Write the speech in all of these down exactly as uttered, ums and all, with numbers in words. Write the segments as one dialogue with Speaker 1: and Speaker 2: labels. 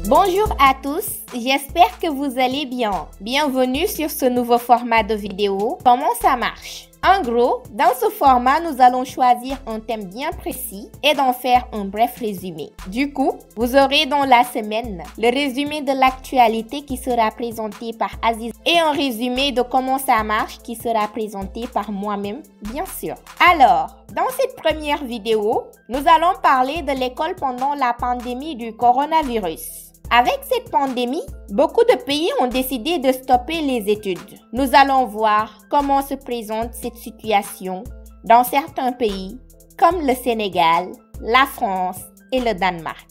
Speaker 1: Bonjour à tous, j'espère que vous allez bien. Bienvenue sur ce nouveau format de vidéo. Comment ça marche? En gros, dans ce format, nous allons choisir un thème bien précis et d'en faire un bref résumé. Du coup, vous aurez dans la semaine le résumé de l'actualité qui sera présenté par Aziz et un résumé de comment ça marche qui sera présenté par moi-même, bien sûr. Alors, dans cette première vidéo, nous allons parler de l'école pendant la pandémie du coronavirus. Avec cette pandémie, beaucoup de pays ont décidé de stopper les études. Nous allons voir comment se présente cette situation dans certains pays comme le Sénégal, la France et le Danemark.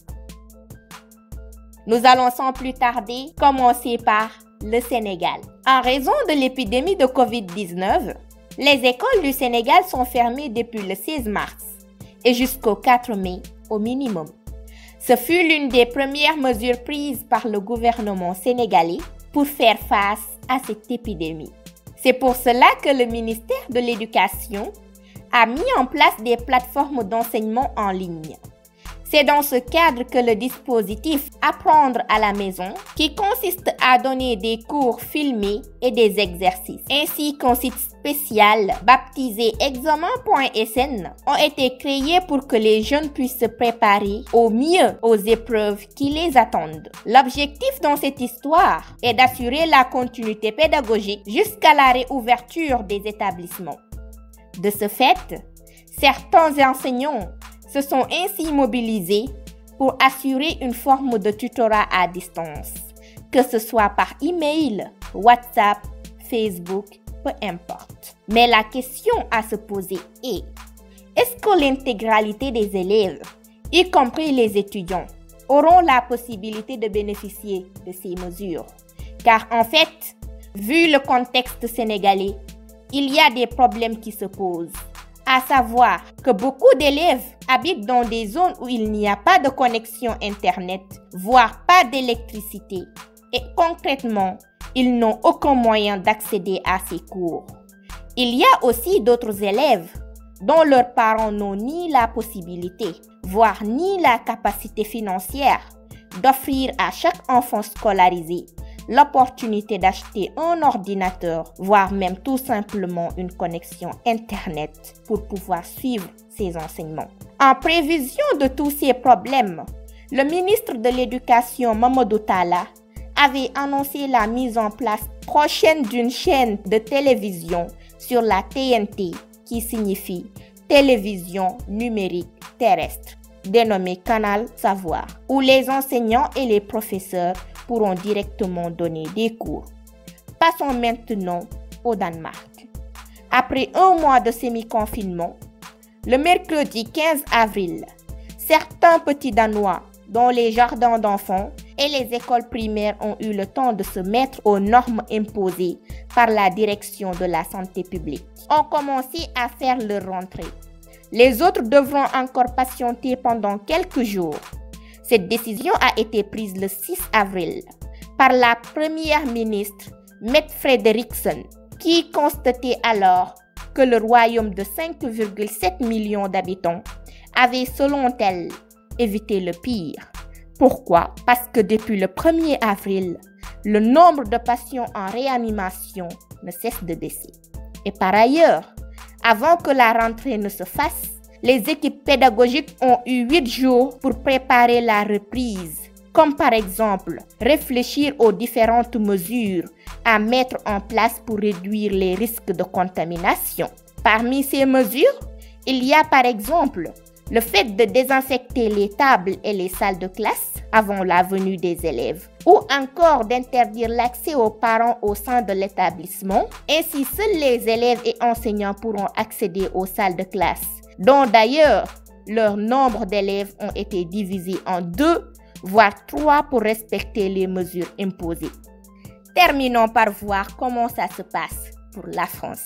Speaker 1: Nous allons sans plus tarder commencer par le Sénégal. En raison de l'épidémie de covid dix-neuf, les écoles du Sénégal sont fermées depuis le seize mars et jusqu'au quatre mai au minimum. Ce fut l'une des premières mesures prises par le gouvernement sénégalais pour faire face à cette épidémie. C'est pour cela que le ministère de l'Éducation a mis en place des plateformes d'enseignement en ligne. C'est dans ce cadre que le dispositif Apprendre à la maison, qui consiste à donner des cours filmés et des exercices, ainsi qu'un site spécial baptisé examen point S N, ont été créés pour que les jeunes puissent se préparer au mieux aux épreuves qui les attendent. L'objectif dans cette histoire est d'assurer la continuité pédagogique jusqu'à la réouverture des établissements. De ce fait, certains enseignants se sont ainsi mobilisés pour assurer une forme de tutorat à distance, que ce soit par email, WhatsApp, Facebook, peu importe. Mais la question à se poser est, est-ce que l'intégralité des élèves, y compris les étudiants, auront la possibilité de bénéficier de ces mesures? Car en fait, vu le contexte sénégalais, il y a des problèmes qui se posent. À savoir que beaucoup d'élèves habitent dans des zones où il n'y a pas de connexion Internet, voire pas d'électricité. Et concrètement, ils n'ont aucun moyen d'accéder à ces cours. Il y a aussi d'autres élèves dont leurs parents n'ont ni la possibilité, voire ni la capacité financière d'offrir à chaque enfant scolarisé l'opportunité d'acheter un ordinateur, voire même tout simplement une connexion Internet pour pouvoir suivre ses enseignements. En prévision de tous ces problèmes, le ministre de l'Éducation Mamadou Talla avait annoncé la mise en place prochaine d'une chaîne de télévision sur la T N T, qui signifie télévision numérique terrestre, dénommée Canal Savoir, où les enseignants et les professeurs pourront directement donner des cours. Passons maintenant au Danemark. Après un mois de semi-confinement, le mercredi quinze avril, certains petits Danois, dont les jardins d'enfants et les écoles primaires ont eu le temps de se mettre aux normes imposées par la direction de la santé publique, ont commencé à faire leur rentrée. Les autres devront encore patienter pendant quelques jours. Cette décision a été prise le six avril par la première ministre Mette Frederiksen, qui constatait alors que le royaume de cinq virgule sept millions d'habitants avait, selon elle, évité le pire. Pourquoi? Parce que depuis le premier avril, le nombre de patients en réanimation ne cesse de baisser. Et par ailleurs, avant que la rentrée ne se fasse, les équipes pédagogiques ont eu huit jours pour préparer la reprise, comme par exemple réfléchir aux différentes mesures à mettre en place pour réduire les risques de contamination. Parmi ces mesures, il y a par exemple le fait de désinfecter les tables et les salles de classe avant la venue des élèves, ou encore d'interdire l'accès aux parents au sein de l'établissement. Ainsi, seuls les élèves et enseignants pourront accéder aux salles de classe, dont d'ailleurs leur nombre d'élèves ont été divisés en deux, voire trois pour respecter les mesures imposées. Terminons par voir comment ça se passe pour la France.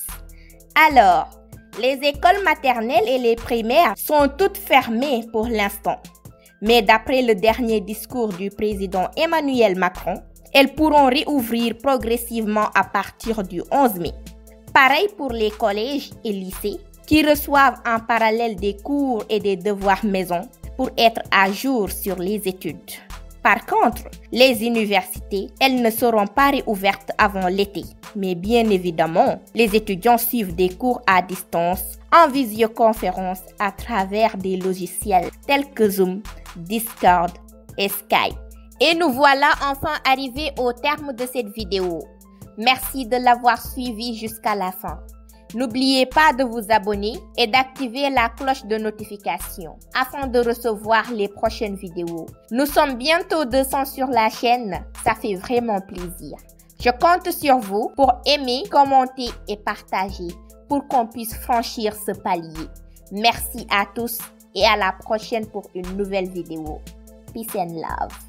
Speaker 1: Alors, les écoles maternelles et les primaires sont toutes fermées pour l'instant. Mais d'après le dernier discours du président Emmanuel Macron, elles pourront réouvrir progressivement à partir du onze mai. Pareil pour les collèges et lycées, qui reçoivent en parallèle des cours et des devoirs maison pour être à jour sur les études. Par contre, les universités, elles ne seront pas réouvertes avant l'été. Mais bien évidemment, les étudiants suivent des cours à distance, en visioconférence à travers des logiciels tels que Zoom, Discord et Skype. Et nous voilà enfin arrivés au terme de cette vidéo. Merci de l'avoir suivi jusqu'à la fin. N'oubliez pas de vous abonner et d'activer la cloche de notification afin de recevoir les prochaines vidéos. Nous sommes bientôt deux cents sur la chaîne, ça fait vraiment plaisir. Je compte sur vous pour aimer, commenter et partager pour qu'on puisse franchir ce palier. Merci à tous et à la prochaine pour une nouvelle vidéo. Peace and love.